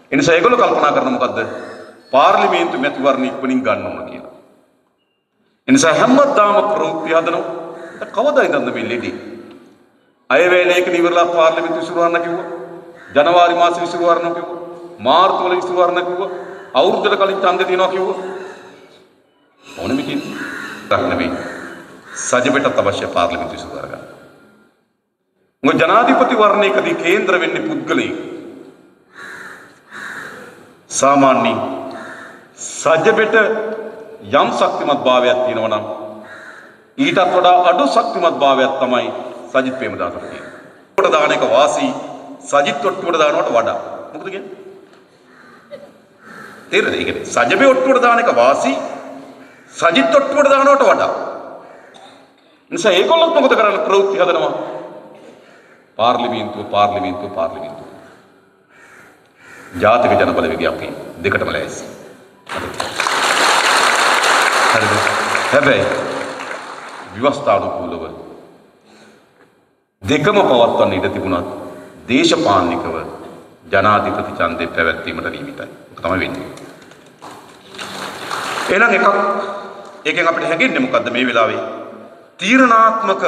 ඒ නිසා ඒගොල්ලෝ කල්පනා කරන මොකද්ද? පාර්ලිමේන්තු මැතිවරණ ඉක්මනින් ගන්න ඕන කියලා. ඒ නිසා හැමදාම ප්‍රවෘත්ති හදනවා. කවදා ඉඳන්ද මේ ලෙඩේ? අයවැයේක ඉවරලා පාර්ලිමේන්තු විසිරුවන්න කිව්වා. ජනවාරි මාසෙ විසිරුවන්න කිව්වා. මාර්තු වල විසිරුවන්න කිව්වා. අවුරුද්දට කලින් ඡන්දේ තියනවා කිව්වා. ඕනෙම කියන්නේ. රක්නමේ සජිපෙටත් අවශ්‍ය පාර්ලිමේන්තු විසිරුවා ගන්න. මොකද ජනාධිපති වර්ණයකදී කේන්ද්‍ර වෙන්නේ පුද්ගලයෙක්. සාමාන්‍ය සජිපෙට යම් ශක්තිමත් භාවයක් තියෙනවා නම් ඊටත් වඩා අඩු ශක්තිමත් භාවයක් තමයි සජිත් ප්‍රේමදාසට තියෙන්නේ. කොට දාන එක වාසී සජිත් ඔට්ටුවට දානවට වඩා. මොකද කියන්නේ? තේරෙනවද? ඒ කියන්නේ සජිපේ ඔට්ටුවට දාන එක වාසී සජිත් ඔට්ටුවට දානවට වඩා. නිසා ඒගොල්ලොත් මොකද කරන්නේ? ප්‍රවෘත්ති හදනවා. පාර්ලිමේන්තුව ජාතික ජන බලවේගය අපි දෙකටම ලෑස්ති. හරිද? හැබැයි ව්‍යවස්ථානුකූලව දෙකම පවත්වන්න ඉඩ තිබුණත් දේශපාලනිකව ජනාධිපති ඡන්දේ පැවැත්වීමට නියමිතයි. ඒක තමයි වෙන්නේ. එහෙනම් ඒකෙන් අපිට හැගෙන්නේ මොකද්ද මේ වෙලාවේ? තීරණාත්මක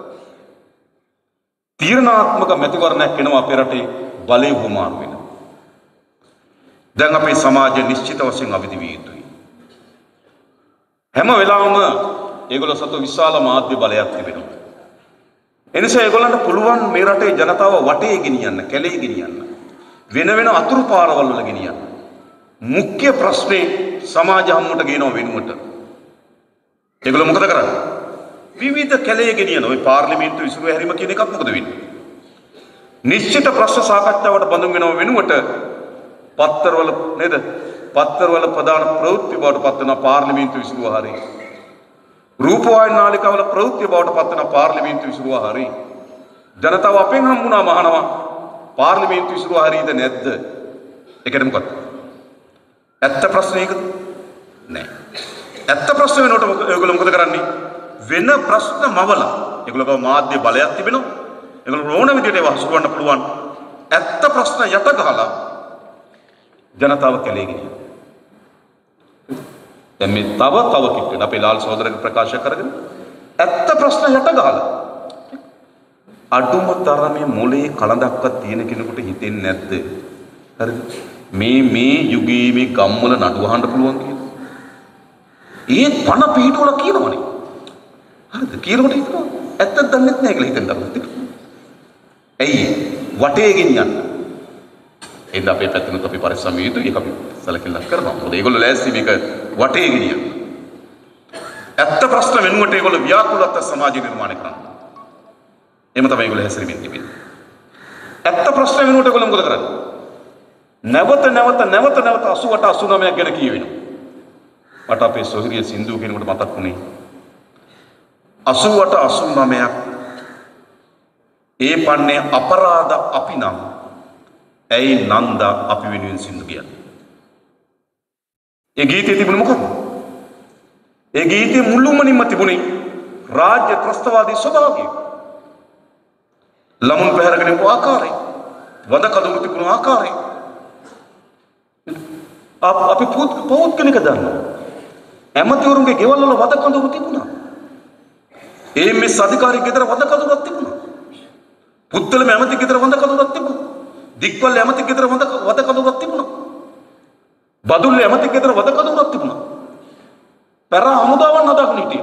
මැතිවරණයක් වෙනවා අපේ රටේ බලය හුමාරු වෙන. දැන් අපේ සමාජය නිශ්චිත වශයෙන් අවදි විය යුතුයි. හැම වෙලාවම ඒගොල්ලෝ සතු විශාල මාධ්‍ය බලයක් තිබෙනවා. එනිසා ඒගොල්ලන්ට පුළුවන් මේ රටේ ජනතාව වටේ ගෙනියන්න, කැලේ ගෙනියන්න, වෙන අතුරු පාරවල් වල ගෙනියන්න. මුඛ්‍ය ප්‍රශ්නේ සමාජ හමුවට ගේනව වෙනුවට ඒගොල්ලෝ මොකද කරන්නේ? විවිධ කැලේ ගෙනියන ওই පාර්ලිමේන්තු විසිරුව හැරීම කියන එකක් මොකද වෙන්නේ? නිශ්චිත ප්‍රශ්න සාකච්ඡාවට බඳුන් වෙනව වෙනුවට පත්තරවල නේද? පත්තරවල ප්‍රධාන ප්‍රවෘත්ති බවට පත් වෙන පාර්ලිමේන්තු විසිරුව හරි. රූපවාහිනී නාලිකාවල ප්‍රවෘත්ති බවට පත් වෙන පාර්ලිමේන්තු විසිරුව හරි. ජනතාව අපෙන් හම්බුණා මහනවා පාර්ලිමේන්තු විසිරුව හරියද නැද්ද? ඒකට මොකක්ද? ඇත්ත ප්‍රශ්නයකද? නෑ. ඇත්ත ප්‍රශ්න වෙනකොට ඔයගොල්ලෝ මොකද කරන්නේ? වෙන ප්‍රශ්න මවලා ඒගොල්ලෝ මාධ්‍ය බලයක් තිබෙනවා. ඒගොල්ලෝ ඕන විදිහට ඒවා හසුරවන්න පුළුවන්. ඇත්ත ප්‍රශ්න යට ගහලා ජනතාව කැලේ ගෙනියනවා. දැන් මේ තව කිට්ටුවෙන් අපේ ලාල් සහෝදරගේ ප්‍රකාශ කරගෙන ඇත්ත ප්‍රශ්න යට ගහලා අඩුම තරමේ මොලේ කලඳක්වත් තියෙන කෙනෙකුට හිතෙන්නේ නැද්ද? හරිද? මේ යුගයේ මේ ගම්වල නඩු අහන්න පුළුවන් කියලා. ඒ පණ පිටවල කියනවනේ. හරිද? කියනකොට හිතනවා ඇත්තද දන්නේ නැහැ කියලා හිතෙන් දරුවා. ඇයි? වටේ ගෙනියන්න. එන්න අපේ පැත්තෙනුත් අපි පරිස්සම් විය යුතුයි. ඒක අපි සැලකිල්ලක් කරනවා. මොකද ඒගොල්ලෝ ලෑස්ති මේක වටේ ගෙනියන්න. ඇත්ත ප්‍රශ්න වෙනුවට ඒගොල්ලෝ ව්‍යාකූලත්ව සමාජය නිර්මාණය කරනවා. එහෙම තමයි ඒගොල්ලෝ හැසිරෙමින් තිබෙන්නේ. ඇත්ත ප්‍රශ්න වෙනුවට ඒගොල්ලෝ මොකද කරන්නේ? නැවත 88 89ක් ගැන කියවෙනවා. මට අපේ සොහිරිය සින්දු කෙනෙකුට මතක් වුණේ 88 89ක් ඒ පන්නේ අපරාධ අපි නම් ඇයි නන්දා අපි වෙනුවෙන් සින්දු කියන්නේ? ඒ ගීතේ තිබුණේ මොකක්ද? ඒ ගීතේ මුළුමනින්ම තිබුණේ රාජ්‍ය ත්‍රස්තවාදී ස්වභාවය. ළමුන් පැහැරගෙන යපු ආකාරය, වද කඳුළු තිබුණු ආකාරය. අපි පෞද්ගලික දන්නවා. ඇමතිවරුන්ගේ ගෙවල් වල වද කඳුළු තිබුණා. ඒ මේ අධිකාරී ගෙදර වද කඳුළුක් තිබුණා. පුත්තලම ඇමති ගෙදර වද කඳුළුක් තිබුණා. දික්වල ඇමති ගෙදර වද කඳුළුක් තිබුණා. බදුල්ල ඇමති ගෙදර වද කඳුළුක් තිබුණා. පෙර හමුදාවන් හදාගෙන හිටියේ.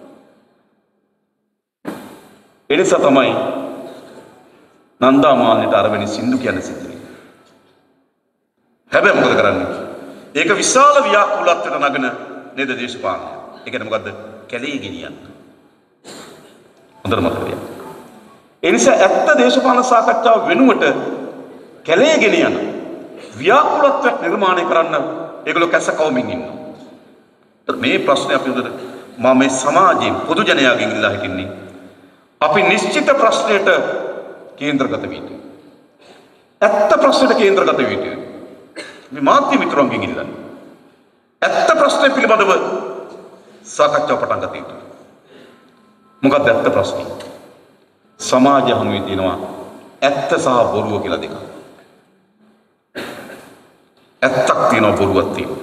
ඒ නිසා තමයි නන්දා මාන්නට අරවෙනි සින්දු කියන්නේ සිද්ධ වෙන්නේ. හැබැයි මොකද කරන්නේ? ඒක විශාල ව්‍යාකූලත්වයට නගන නේද දේශපාලනය. ඒ කියන්නේ මොකද්ද? කැලේ ගෙනියන්න. හොඳට මතක තියාගන්න. ඒ නිසා ඇත්ත දේශපාලන සාකච්ඡාව වෙනුවට කැලේ ගෙනියන ව්‍යාකූලත්වයක් නිර්මාණය කරන්න ඒගොල්ලෝ කැස කවමින් ඉන්නවා. මේ ප්‍රශ්නේ අපි උදේ මම මේ සමාජයෙන් පොදු ජනයාගෙන් ඉල්ලා හිටින්නේ අපි නිශ්චිත ප්‍රශ්නයට කේන්ද්‍රගත විය යුතුයි. ඇත්ත ප්‍රශ්නයට කේන්ද්‍රගත විය යුතුයි. මේ මාධ්‍ය මිත්‍රයන්ගෙන් ඉල්ලන්නේ. ඇත්ත ප්‍රශ්නේ පිළිබඳව සාකච්ඡාව පටන් ගත යුතුයි. මොකක්ද ඇත්ත ප්‍රශ්නේ? සමාජ හමුවේ තියෙනවා ඇත්ත සහ බොරුව කියලා දෙකක්. ඇත්තක් තියෙනවා බොරුවක් තියෙනවා.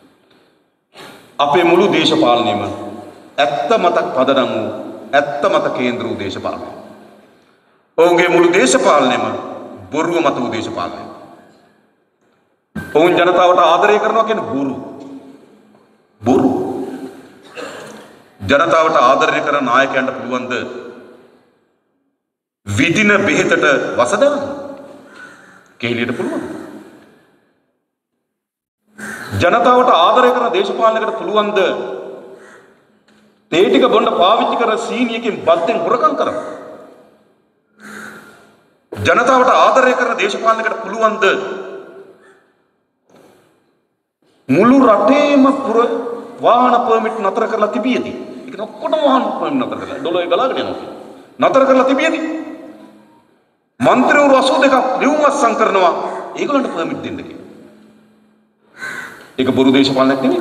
අපේ මුළු දේශපාලනයම ඇත්ත මතක් පදනම් වූ ඇත්ත මත කේන්ද්‍ර වූ දේශපාලනය. ඔවුන්ගේ මුළු දේශපාලනයම බොරුව මත වූ දේශපාලනය. ඔවුන් ජනතාවට ආදරය කරනවා කියන්නේ බොරු. ජනතාවට ආදරය කරන නායකයන්ට පුළුවන්ද විදින බෙහෙතට වස දාන්න? කෙහෙලියට පුළුවන්. ජනතාවට ආදරය කරන දේශපාලනයකට පුළුවන්ද තේ ටික බොන්න පාවිච්චි කරන සීනියකින් බද්දෙන් හොරකම් කරන්න? ජනතාවට ආදරය කරන දේශපාලනයකට පුළුවන්ද මුළු රටේම වාහන පර්මිට් නතර කරලා තිබියදී, ඒක ඔක්කොම වාහන පර්මිට් නතර කරලා ඩොලර් ගලාගෙන යනවා. නතර කරලා තිබියදී මන්ත්‍රීවරු 82ක් ලියුම් අත්සන් කරනවා ඒගොල්ලන්ට පර්මිට් දෙන්න කියලා. ඒක බොරු දේශපාලනයක් නෙමෙයි.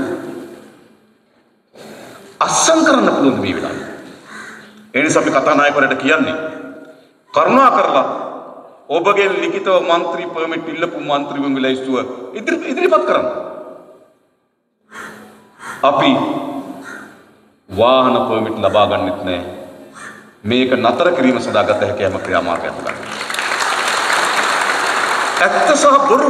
අත්සන් කරන්න පුළුවන් මේ වෙලාවේ. ඒ නිසා අපි කතානායකවරයාට කියන්නේ කරුණා කරලා ඔබගේ ලිඛිතව මන්ත්‍රී පර්මිට් ඉල්ලපු මන්ත්‍රීවරුන්ගේ ලයිස්තුව ඉදිරිපත් කරන්න. අපි වාහන පර්මිට් ලබා ගන්නෙත් නැහැ. මේක නතර කිරීම සඳහා ගත හැකි හැම ක්‍රියාමාර්ගයක් ගන්න. ඇත්ත සහ බොරුව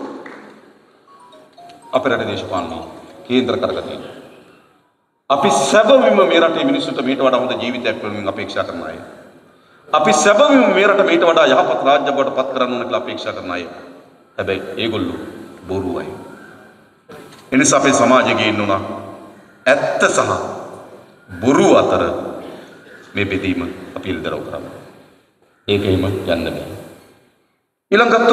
අපේ රටේ දේශපාලනයේ කේන්ද්‍ර කරගතියි. අපි සැබවින්ම මේ රටේ මිනිස්සුන්ට මීට වඩා හොඳ ජීවිතයක් වෙනුවෙන් අපේක්ෂා කරන අය. අපි සැබවින්ම මේ රට මීට වඩා යහපත් රාජ්‍ය බවට පත් කරන්න ඕන කියලා අපේක්ෂා කරන අය. හැබැයි ඒගොල්ලෝ බොරුවයි. එනිසා අපේ සමාජයේ ගේන්න උනා ඇත්ත සහ බොරුව අතර මේ බෙදීම අපි ඉල්දරව් කරන්න. ඒකෙම යන්න බෑ. ඊළඟට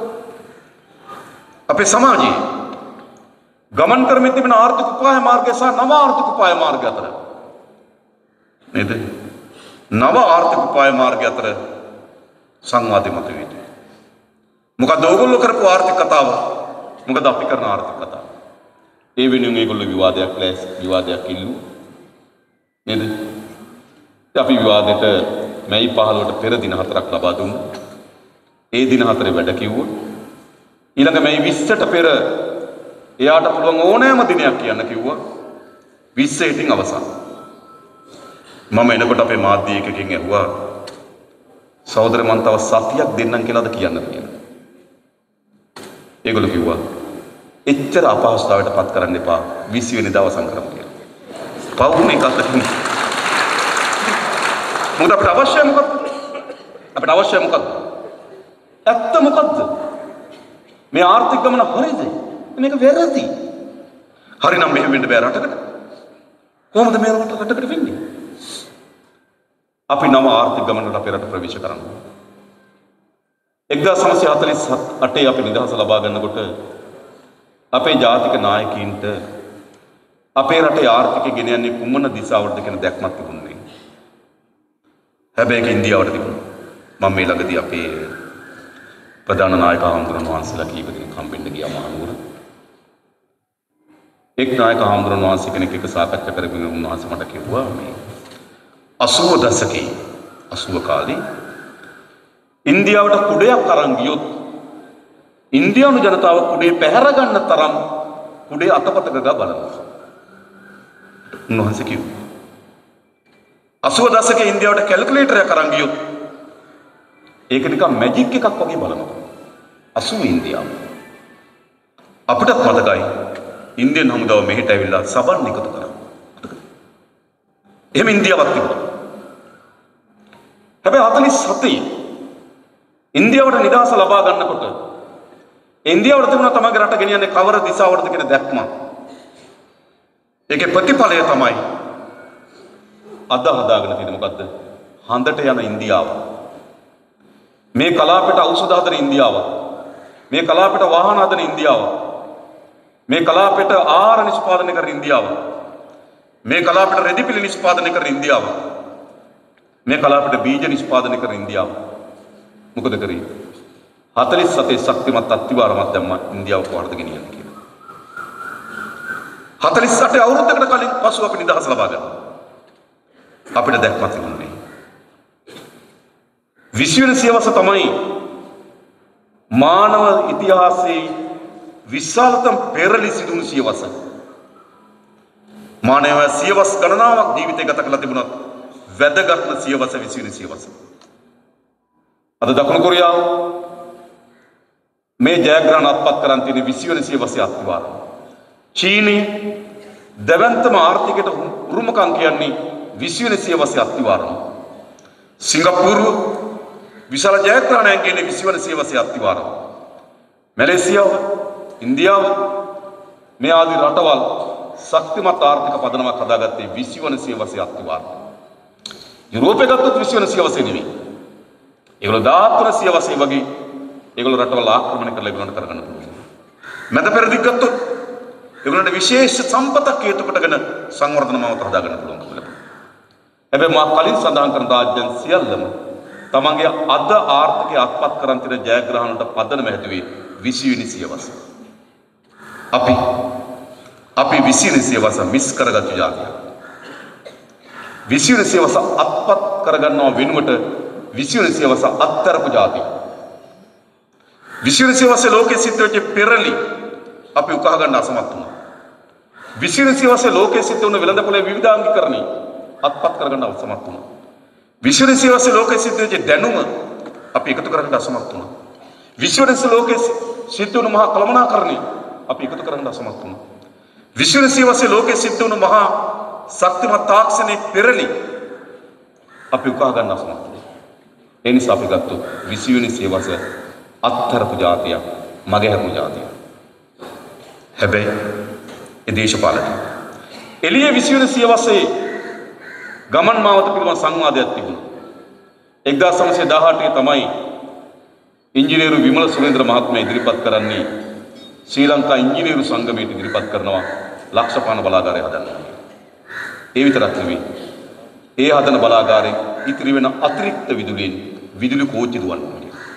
අපේ සමාජයේ ගමන් කරමින් තිබෙන ආර්ථික උපාය මාර්ගය සහ නව ආර්ථික උපාය මාර්ගය අතර නේද? නව ආර්ථික උපාය මාර්ගය අතර සංවාදය මත වේවි. මොකද ඕගොල්ලෝ කරපු ආර්ථික කතාව මොකද අපි කරන ආර්ථික කතාව? ඒ වෙනුවෙන් ඒගොල්ලෝ විවාදයක් ඉල්ලුවා නේද? අපි විවාදයට මැයි 15ට පෙර දින 4ක් ලබා දුන්නා. ඒ දින 4 වැඩ කිව්වොත් ඊළඟ මැයි 20ට පෙර එයාට පුළුවන් ඕනෑම දිනයක් කියන්න කිව්වා. 20 ඉතින් අවසන්. මම එනකොට අපේ මාධ්‍ය එකකින් ඇහුවා සහෝදර මන් තව සතියක් දෙන්නම් කියලාද කියන්නද කියලා. ඒගොල්ලෝ කිව්වා එච්චර අපහසුතාවයට පත් කරන්න එපා 20 වෙනිදා අවසන් කරමු කියලා. පවුනේ කතාවකින් මොකද අපිට අවශ්‍ය මොකක්ද? අපිට අවශ්‍ය මොකක්ද? ඇත්ත මොකක්ද? මේ ආර්ථික ගමන හරිද? මේක වැරදි. හරිනම් මෙහෙම වෙන්න බෑ රටකට. කොහොමද මේ රටකට වෙන්නේ? අපි නව ආර්ථික ගමනට අපේ රට ප්‍රවේශ කරන්න. 1948 අපි නිදහස ලබා ගන්නකොට අපේ ජාතික නායකයින්ට අපේ රටේ ආර්ථිකය ගෙන යන්නේ කුමන දිශාවටද කියන දැක්මක් තිබුණේ. හැබැයි ඒක ඉන්දියාවට තිබුණා. මම මේ ළඟදී අපේ ප්‍රධාන නායක හාමුදුරන් වහන්සේලා කීප දෙනෙක් හම්බෙන්න ගියා මහනුවර. එක් නායක හාමුදුරන් වහන්සේ කෙනෙක් එක්ක සාකච්ඡා කරමින් උන්වහන්සේ මට කිව්වා මේ 80 දශකයේ 80 කාලේ ඉන්දියාවට කුඩයක් අරන් ගියොත් ඉන්දියානු ජනතාව කුඩේ පැහැර ගන්න තරම් කුඩේ අතපත ගගා බලනවා. උන්වහන්සේ කිව්වා 80 දශකයේ ඉන්දියාවට කැල්කියුලේටරයක් අරන් ගියොත් ඒක නිකන් මැජික් එකක් වගේ බලනවා. 80 ඉන්දියාව. අපිටත් මතකයි ඉන්දියන් හමුදාව මෙහෙට ඇවිල්ලා සබන් එකතු කරා. එහෙම ඉන්දියාවක් තිබුණා. හැබැයි 47 ඉන්දියාවට නිදහස ලබා ගන්නකොට ඉන්දියාවට තිබුණා තමගේ රට ගෙනියන්නේ කවර දිශාවටද කියන දැක්ම. ඒකේ ප්‍රතිඵලය තමයි අද හදාගෙන තියෙන්නේ මොකද්ද? හඳට යන ඉන්දියාව. මේ කලාපයට ඖෂධ හදන ඉන්දියාව. මේ කලාපයට වාහන හදන ඉන්දියාව. මේ කලාපයට ආහාර නිෂ්පාදනය කරන ඉන්දියාව. මේ කලාපයට රෙදිපිලි නිෂ්පාදනය කරන ඉන්දියාව. මේ කලාපයට බීජ නිෂ්පාදනය කරන ඉන්දියාව. මොකද කරේ? 47 ශක්තිමත් අත්විවරමක් දැම්ම ඉන්දියාව කොහොමද ගෙනියන්නේ කියලා. 48 අවුරුද්දකට කලින් පසු අපි නිදහස ලබා ගන්නවා. අපිට දැක්මක් තිබුණේ. 20 වෙනි සියවස තමයි මානව ඉතිහාසයේ විශාලතම පෙරලි සිදුණු සියවස. මානව සියවස් ගණනාවක් ජීවිතය ගත කළ තිබුණත් වැදගත්ම සියවස 20 වෙනි සියවස. අද දකුණු කොරියාව මේ ජයග්‍රහණ අත්පත් කරන් තියෙන 20 වෙනි සියවසේ අත්වාරය. චීනයේ දෙවන්තම ආර්ථිකයට උරුමකම් කියන්නේ 20 වෙනි සියවසේ අත්වාරය. සිංගප්පූරුව විශාල ජයග්‍රහණයක් කියන්නේ 20 වෙනි සියවසේ අත්වාරය. මැලේසියාව, ඉන්දියාව මේ ආදී රටවල් ශක්තිමත් ආර්ථික පදනමක් හදාගත්තේ 20 වෙනි සියවසේ අත්වාරය. යුරෝපය ගත්තොත් 20 වෙනි සියවසේ නෙවෙයි. ඒගොල්ලෝ 13 වෙනි සියවසේ වගේ ඒගොල්ලෝ රටවල් ආක්‍රමණය කරලා ඒගොල්ලන්ට කරගන්න පුළුවන්. මැද පෙරදිග ගත්තොත් ඒගොල්ලන්ට විශේෂ සම්පතක් හේතු කොටගෙන සංවර්ධන මාවත හදාගන්න පුළුවන් කියලා. හැබැයි මා කලින් සඳහන් කරන රාජ්‍යයන් සියල්ලම තමන්ගේ අද ආර්ථිකය අත්පත් කරන් තියෙන ජයග්‍රහණයට පදනම හැදුවේ 20 වෙනි සියවස. අපි 20 වෙනි සියවස මිස් කරගත්තු ජාතිය. 20 වෙනි සියවස අත්පත් කරගන්නව වෙනුවට 20 වෙනි සියවස අත්තරපු ජාතිය. 20 වෙනි සියවසේ ලෝකෙ සිද්ධ වෙච්ච පෙරලි අපි උකහා ගන්න අසමත් වුණා. 20 වෙනි සියවසේ ලෝකෙ සිද්ධ වුණ වෙළඳපොලේ විවිධාංගීකරණය අත්පත් කරගන්න අසමත් වුණා. 20 වෙනි සියවසේ ලෝකෙ සිද්ධ වෙච්ච දැනුම අපි එකතු කරගන්න අසමත් වුණා. 20 වෙනි ලෝකෙ සිද්ධ වුණ මහා කළමනාකරණය අපි එකතු කරගන්න අසමත් වුණා. 20 වෙනි සියවසේ ලෝකෙ සිද්ධ වුණ මහා ශක්තිමත් තාක්ෂණයේ පෙරලි අපි උකහා ගන්න අසමත් වුණා. ඒ නිසා අපි ගත්තු 20 වෙනි සියවසේ අත්තරපු ජාතියක්, මගහැරපු ජාතියක්. හැබැයි ඒ දේශපාලන එළිය 20 වෙනි සියවසේ ගමන් මාවත පිළිබඳ සංවාදයක් තිබුණා. 1918 තමයි ඉංජිනේරු විමල සුරේන්ද්‍ර මහත්මයා ඉදිරිපත් කරන්නේ ශ්‍රී ලංකා ඉංජිනේරු සංගමයට ඉදිරිපත් කරනවා ලක්ෂපාන බලාගාරය හදන්න. ඒ විතරක් නෙවෙයි. ඒ හදන බලාගාරේ ඉතිරි වෙන අතිරික්ත විදුලියෙන් විදුලි කෝච්චි දුවන්නේ.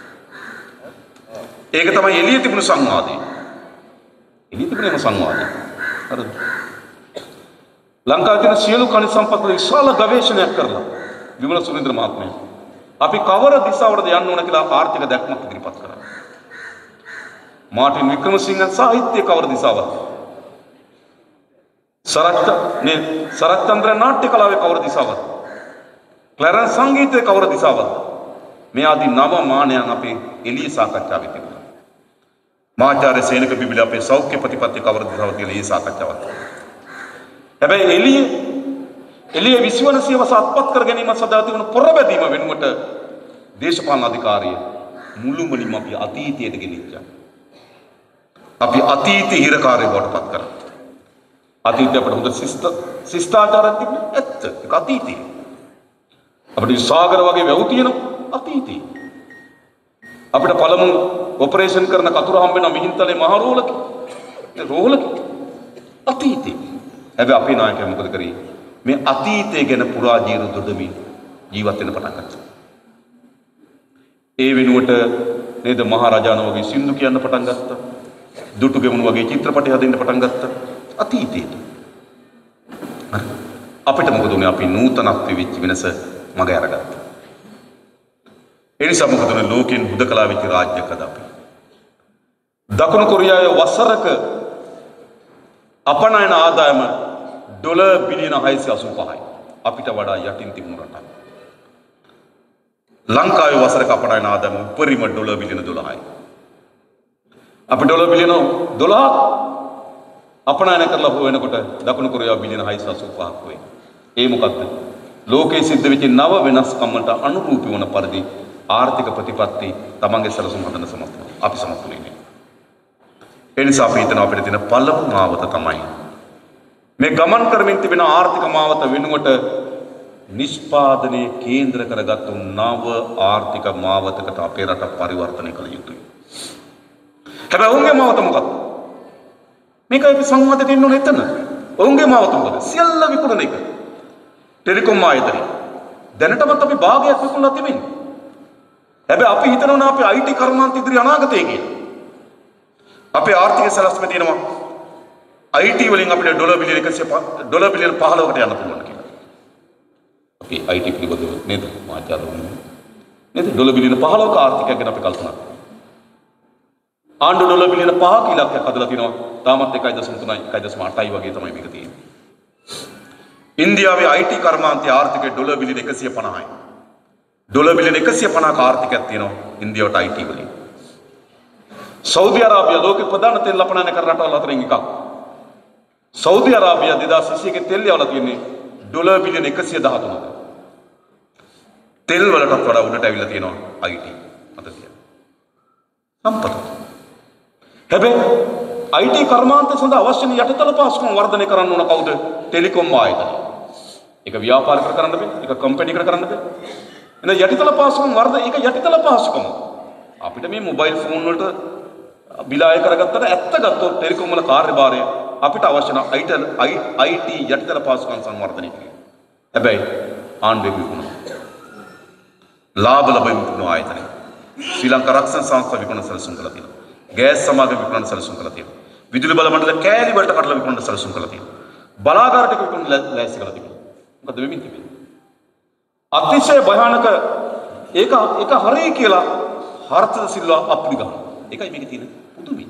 ඒක තමයි එළිය තිබුණු සංවාදය. එළිය තිබුණේම සංවාදය. හරිද? ලංකාවේ තියෙන සියලු ಖನಿಜ සම්පත් වල විශාල ගවේෂණයක් කරලා විමල සුරේන්ද්‍ර මහත්මයා අපි කවර දිශාවටද යන්න ඕන කියලා ආර්ථික දැක්මක් ඉදිරිපත් කරා. මාටින් වික්‍රමසිංහ සාහිත්‍ය කවර දිශාවද? සරච්චන්ද්‍ර නාට්‍ය කලාවේ කවර දිශාවද? ක්ලැරන්ස් සංගීතයේ කවර දිශාවද? මේ ආදී නව මානයන් අපේ එළිය සාකච්ඡාවේ තිබුණා. මාචාර්ය සේනක බිබිල අපේ සෞඛ්‍ය ප්‍රතිපත්ති කවර දිශාවද කියලා ඒ සාකච්ඡාවක්. හැබැයි එළිය 20 වන සියවස අත්පත් කර ගැනීම සඳහා තිබුණු පොරබැදීම වෙනුවට දේශපාලන අධිකාරිය මුළුමනින්ම අපි අතීතයට ගෙනිච්චා. අපි අතීතයේ හිරකාරයෝ බවට පත් කරා. අතීතයේ අපිට හොඳ ශිෂ්ටාචාරයක් තිබුණා. ඇත්ත. ඒක අතීතයේ. අපිට සාගර වගේ වැව් තියෙනවා අතීතයේ. අපිට පළමු ඔපරේෂන් කරන කතුර හම්බ වෙන මිහින්තලේ මහ රෝහලක. ඒ රෝහලක අතීතයේ. හැබැයි අපේ නායකයා මොකද කරේ? මේ අතීතය ගැන පුරා ජීවිතෙදමින් ජීවත් වෙන්න පටන් ගත්තා. ඒ වෙනුවට නේද මහරජාණන් වගේ සින්දු කියන්න පටන් ගත්තා. දුටුගෙමුණු වගේ චිත්‍රපටි හදන්න පටන් ගත්තා. අතීතයට. අපිට මොකද උනේ? අපි නූතනත්වයේ වෙච්ච වෙනස මග අරගත්තා. ඒ නිසා මොකද උනේ? ලෝකෙන් හුදකලා වෙච්ච රාජ්‍යකද අපි. දකුණු කොරියාවේ වසරක අපනයන ආදායම ඩොලර් බිලියන 685යි. අපිට වඩා යටින් තිබුණු රටක්. ලංකාවේ වසරක අපනයන ආදායම උපරිම ඩොලර් බිලියන 12යි. අපි ඩොලර් බිලියන 12ක් අපනයන කරලා හොයනකොට දකුණු කොරියාව බිලියන 685ක් වෙයි. ඒ මොකද්ද? ලෝකයේ සිද්ධ වෙච්ච නව වෙනස්කම්කට අනුරූපී වන පරිදි ආර්ථික ප්‍රතිපත්ති තමන්ගේ සැලසුම් හදන්න සමත් වෙනවා. අපි සමත් වෙන්නේ. ඒ නිසා අපි හිතනවා අපිට තියෙන පළමු මාවත තමයි මේ ගමන් කරමින් තිබෙන ආර්ථික මාවත වෙනුවට නිෂ්පාදනයේ කේන්ද්‍ර කරගත්තු නව ආර්ථික මාවතකට අපේ රට පරිවර්තනය කළ යුතුයි. හැබැයි ඔවුන්ගේ මාවත මොකක්ද? මේක අපි සංවාදයට එන්න ඕන එතන. ඔවුන්ගේ මාවත මොකද? සියල්ල විකුණන එක. ටෙලිකොම් ආයතනය. දැනටමත් අපි භාගයක් විකුණලා තිබෙන්නේ. හැබැයි අපි හිතනවා අපි IT කර්මාන්ත ඉදිරි අනාගතය කියලා. අපේ ආර්ථික සැලැස්ම තියෙනවා IT වලින් අපිට ඩොලර් බිලියන 15කට යන්න පුළුවන් කියලා. අපි IT පිළිබඳව නේද මාචාරුන් නේද ඩොලර් බිලියන 15ක ආර්ථිකයක් ගැන අපි කල්පනා කරනවා. ආණ්ඩු ඩොලර් බිලියන 5ක ඉලක්කයක් හදලා තිනවා. තාමත් 1.3යි 1.8යි වගේ තමයි මේක තියෙන්නේ. ඉන්දියාවේ IT කර්මාන්තයේ ආර්ථිකය ඩොලර් බිලියන 150යි. ඩොලර් බිලියන 150ක ආර්ථිකයක් තියෙනවා ඉන්දියාවට IT වලින්. සෞදි අරාබිය ලෝකේ ප්‍රධාන තෙල් අපනයන කරන රටවල් අතරින් එකක්. සෞදි අරාබිය 2021 ගේ තෙල් යවලා තියෙන්නේ ඩොලර් බිලියන 113ක. තෙල් වලටත් වඩා උඩට ඇවිල්ලා තියෙනවා IT අත තියෙන. සම්පත. හැබැයි IT කර්මාන්තය සඳහා අවශ්‍ය යටිතල පහසුකම් වර්ධනය කරන්න ඕන කවුද? ටෙලිකොම් ආයතනය. ඒක ව්‍යාපාරිකව කරන්න බෑ. ඒක කම්පැනි එකට කරන්න බෑ. එහෙනම් යටිතල පහසුකම් ඒක යටිතල පහසුකම්. අපිට මේ මොබයිල් ෆෝන් වලට බිල අය කරගත්තට ඇත්ත ගත්තොත් ටෙලිකොම් වල කාර්යභාරය අපිට අවශ්‍ය නම් IT යටිතල පහසුකම් සංවර්ධනය කිරීම. හැබැයි ආණ්ඩුවේ විකුණන ලාභ ලැබෙන විකුණන ආයතනය ශ්‍රී ලංකා රක්ෂණ සංස්ථාව විකුණන සැලසුම් කළා තියෙනවා. ගෑස් සමාගම විකුණන සැලසුම් කළා තියෙනවා. විදුලි බල මණ්ඩල කෑලි වලට කඩලා විකුණන සැලසුම් කළා තියෙනවා. බලාගාර ටික විකුණන ලෑස්ති කළා තියෙනවා. මොකද වෙමින් තිබෙන්නේ? අතිශය භයානක ඒක හරිය කියලා හර්ෂද සිල්වා අප්ලි ගන්නවා. ඒකයි මේකේ තියෙන පුදුමයි.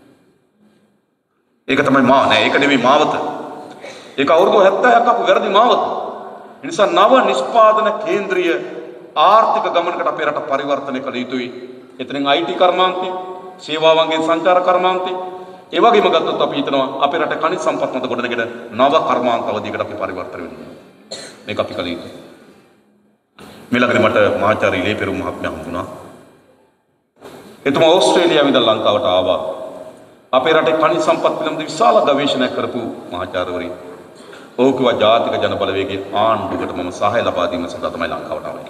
ඒක තමයි නෑ ඒක නෙමෙයි මාවත. ඒක අවුරුදු 70ක් අපු වැරදි මාවත. ඒ නිසා නව නිෂ්පාදන කේන්ද්‍රීය ආර්ථික ගමනකට අපේ රට පරිවර්තනය කළ යුතුයි. එතනින් IT කර්මාන්තය, සේවාවන්ගේ සංචාර කර්මාන්තය, ඒ වගේම ගත්තොත් අපි හිතනවා අපේ රට කනිජ සම්පත් මත ගොඩනගෙන නව කර්මාන්ත අවධියකට අපි පරිවර්තන වෙනවා. මේක අපි කළ යුතුයි. මෙලකදී මට මහාචාර්ය ඉලේපෙරුම් මහත්මයා හම්බුණා. එතුමා ඕස්ට්‍රේලියාවෙන් ඉඳන් ලංකාවට ආවා. අපේ රටේ කනිජ සම්පත් පිළිබඳ විශාල ගවේෂණයක් කරපු මහාචාර්යවරයෙක්. ඔහු කිව්වා ජාතික ජන බලවේගයේ ආණ්ඩුවකට මම සහාය ලබා දීම සඳහා තමයි ලංකාවට ආවේ.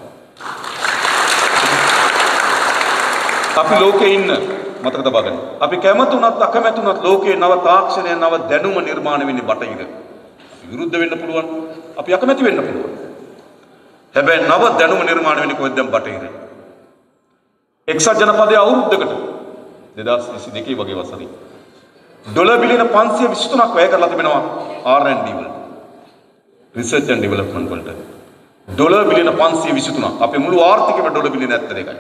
අපි ලෝකේ ඉන්න මතක තබා ගන්න. අපි කැමති උනත් අකමැති උනත් ලෝකේ නව තාක්ෂණය නව දැනුම නිර්මාණය වෙන්නේ බටහිර. අපි විරුද්ධ වෙන්න පුළුවන්. අපි අකමැති වෙන්න පුළුවන්. හැබැයි නව දැනුම නිර්මාණය වෙන්නේ කොහෙද දැන් බටහිර. එක්සත් ජනපදයේ අවුරුද්දකට 2022 වගේ වසරේ ඩොලර් බිලියන 523ක් වැය කරලා තිබෙනවා R&D වලට. රිසර්ච් ඇන්ඩ් ඩෙවලොප්මන්ට් වලට. ඩොලර් බිලියන 523ක්. අපේ මුළු ආර්ථිකයම ඩොලර් බිලියන 72යි.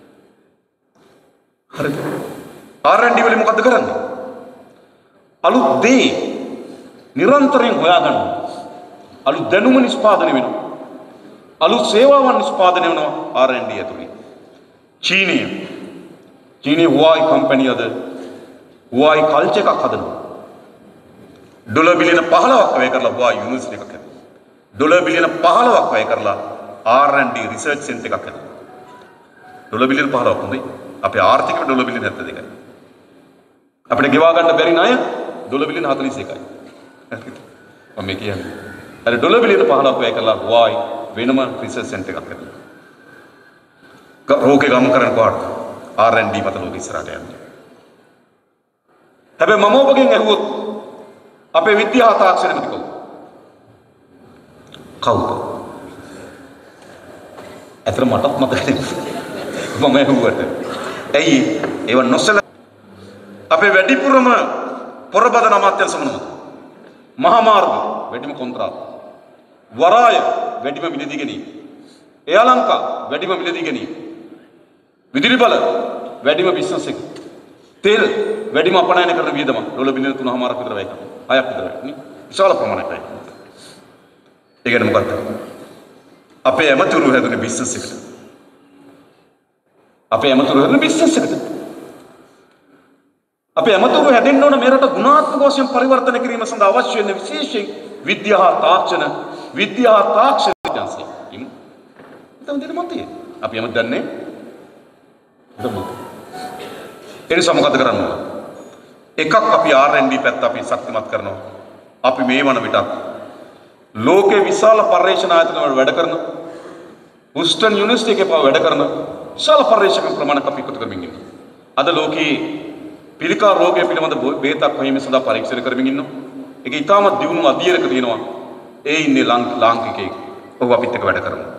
හරිද? R&D වලින් මොකද්ද කරන්නේ? අලුත් දේ නිරන්තරයෙන් හොයාගන්න. අලුත් දැනුම නිෂ්පාදනය වෙනවා. අලුත් සේවාවන් නිෂ්පාදනය වෙනවා R&D ඇතුළේ. චීනයේ Huawei කම්පැනි අද Huawei කල්චර් එකක් හදනවා. ඩොලර් බිලියන 15ක් වැය කරලා Huawei යුනිවර්සිටි එකක් හදනවා. ඩොලර් බිලියන 15ක් වැය කරලා R&D රිසර්ච් සෙන්ටර් එකක් හදනවා. ඩොලර් බිලියන 15ක් හොඳයි. අපේ ආර්ථිකය ඩොලර් බිලියන 72යි. අපිට ගෙවා ගන්න බැරි ණය ඩොලර් බිලියන 41යි. මම මේ කියන්නේ. අර ඩොලර් බිලියන 15ක් වැය කරලා Huawei වෙනම රිසර්ච් සෙන්ටර් එකක් හදනවා. රෝගේ ගමන් කරන පාට R&D මත ලෝක ඉස්සරහට යන්නේ. හැබැයි මම ඔබගෙන් අහුවොත් අපේ විද්‍යා තාක්ෂණය මත කවුද? අතර මටත් මතකයි. මම අහුවට. ඇයි ඒව නොසල අපේ වැඩිපුරම පොරබදන අමාත්‍යාංශ මොනවද? මහා මාර්ග වැඩිම කොන්ත්‍රාත්. වරාය වැඩිම මිලදී ගැනීම. එයාලංකා වැඩිම මිලදී ගැනීම. විදුලි බල වැඩිම බිස්නස් එක. තෙල් වැඩිම අපනයන කරන වියදම ඩොලර් බිලියන 3.5ක් විතර වැය කරනවා. 6ක් විතර වැය. විශාල ප්‍රමාණයක් වැය කරනවා. ඒ කියන්නේ මොකක්ද? අපේ ඇමතුරු හැදුනේ බිස්නස් එකට. අපේ ඇමතුරු හැදුනේ බිස්නස් එකට. අපේ ඇමතුරු හැදෙන්න ඕන මේ රට ගුණාත්මක වශයෙන් පරිවර්තන කිරීම සඳහා අවශ්‍ය වෙන විශේෂයෙන් විද්‍යා තාක්ෂණ විද්‍යාංශය. ඉතින් දෙන්න මතය. අපි යමක් දන්නේ එනිසා මොකද කරන්න ඕන? එකක් අපි R&D පැත්ත අපි ශක්තිමත් කරනවා. අපි මේ වන විටක් ලෝකේ විශාල පර්යේෂණ ආයතන වල වැඩ කරන හුස්ටන් යුනිවර්සිටි එකේ පාව වැඩ කරන විශාල පර්යේෂක ප්‍රමාණයක් අපි එකතු කරමින් ඉන්නවා. අද ලෝකයේ පිළිකා රෝගය පිළිබඳ බේතක් හොයීම සඳහා පරීක්ෂණ කරමින් ඉන්නවා. ඒක ඉතාමත් දියුණු අධ්‍යයනක තියෙනවා. ඒ ඉන්නේ ලාංකිකයෙක්. ඔහු අපිත් එක්ක වැඩ කරනවා.